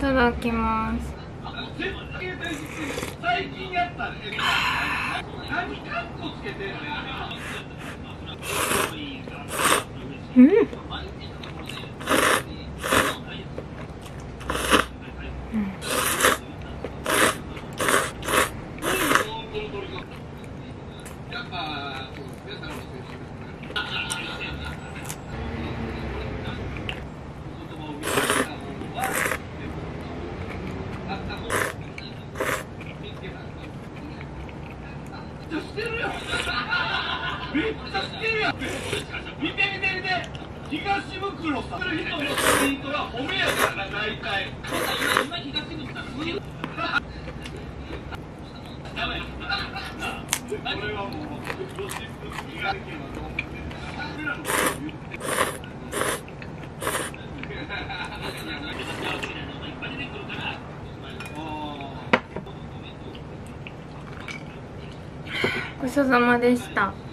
ただきます。うん。 めっちゃしてるやん。見て見て見て。東袋さん。人のツイートは褒めやからな、大体。今東袋さん。やばい。これはもうロシック気ができるわと思って。俺らのことを言って。 ごちそうさまでした。